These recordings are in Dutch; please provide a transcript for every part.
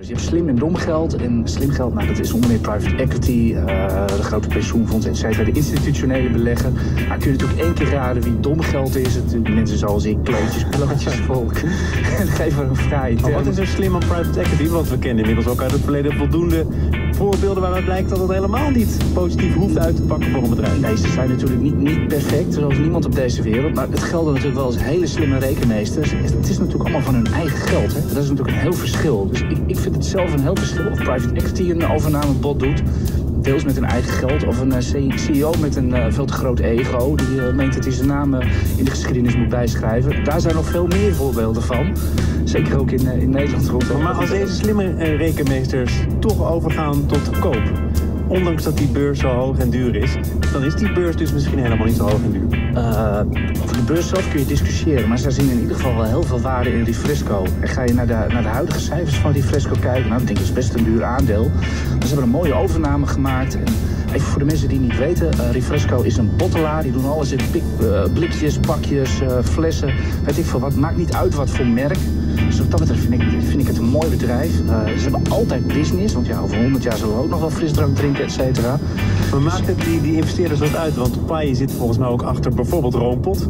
Dus je hebt slim en dom geld. En slim geld, nou, dat is onder meer private equity, de grote pensioenfondsen, et cetera, de institutionele beleggen. Maar kun je natuurlijk één keer raden wie dom geld is? Het mensen zoals ik, klootjes, plotjesvolk. En geef er een fraaie term. Wat is er slim aan private equity? Want we kennen inmiddels ook uit het verleden voldoende voorbeelden waaruit blijkt dat het helemaal niet positief hoeft uit te pakken voor een bedrijf. Nee, ze zijn natuurlijk niet perfect, zoals niemand op deze wereld. Maar het gelden natuurlijk wel als hele slimme rekenmeesters. Het is natuurlijk allemaal van hun eigen geld. Hè? Dat is natuurlijk een heel verschil. Dus ik vind het zelf een heel verschil of private equity een overnamebod doet. Deels met hun eigen geld of een CEO met een veel te groot ego. Die meent dat hij zijn naam in de geschiedenis moet bijschrijven. Daar zijn nog veel meer voorbeelden van. Zeker ook in Nederland rondom. Maar als deze slimme rekenmeesters toch overgaan tot koop, ondanks dat die beurs zo hoog en duur is, dan is die beurs dus misschien helemaal niet zo hoog en duur. Over de beurs zelf kun je discussiëren, maar ze zien in ieder geval wel heel veel waarde in Refresco. En ga je naar de huidige cijfers van Refresco kijken, nou, dan denk ik, het is best een duur aandeel. Maar ze hebben een mooie overname gemaakt. En even voor de mensen die niet weten, Refresco is een bottelaar. Die doen alles in blikjes, pakjes, flessen, weet ik veel wat. Maakt niet uit wat voor merk. Dus wat dat betreft vind ik het een mooi bedrijf. Ze hebben altijd business, want ja, over 100 jaar zullen we ook nog wel frisdrank drinken, et cetera. Maar maakt het die investeerders wat uit? Want Pai zit volgens mij ook achter bijvoorbeeld Roompot.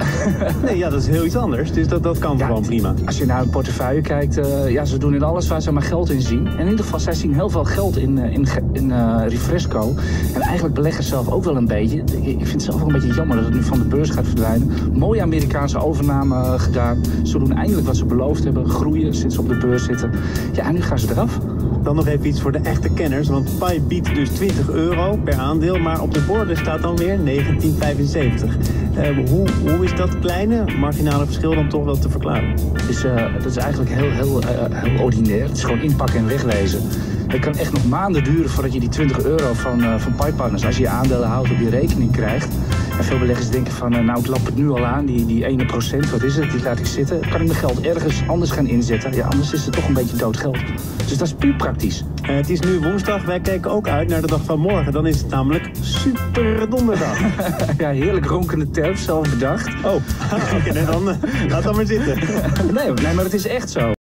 Nee, ja, dat is heel iets anders. Dus dat kan gewoon prima. Als je naar hun portefeuille kijkt, ja, ze doen in alles waar ze maar geld in zien. En in ieder geval, zij zien heel veel geld in Refresco. En eigenlijk beleggen ze zelf ook wel een beetje. Ik vind het zelf ook een beetje jammer dat het nu van de beurs gaat verdwijnen. Mooie Amerikaanse overname gedaan. Ze doen eindelijk wat ze beloofd hebben. Groeien sinds ze op de beurs zitten. Ja, en nu gaan ze eraf. Dan nog even iets voor de echte kenners, want Pai biedt dus €20 per aandeel, maar op de borden staat dan weer 19,75. Hoe is dat kleine marginale verschil dan toch wel te verklaren? Dat is eigenlijk heel ordinair. Het is gewoon inpakken en wegwezen. Het kan echt nog maanden duren voordat je die €20 van Pai Partners, als je je aandelen houdt, op je rekening krijgt. En veel beleggers denken van, nou, ik lap het nu al aan, die 1%, wat is het, die laat ik zitten. Kan ik mijn geld ergens anders gaan inzetten? Ja, anders is het toch een beetje dood geld. Dus dat is puur praktisch. Het is nu woensdag, wij kijken ook uit naar de dag van morgen. Dan is het namelijk Super Donderdag. Ja, heerlijk ronkende term, zelf bedacht. Oh, oké, dan laat dan maar zitten. Nee, maar het is echt zo.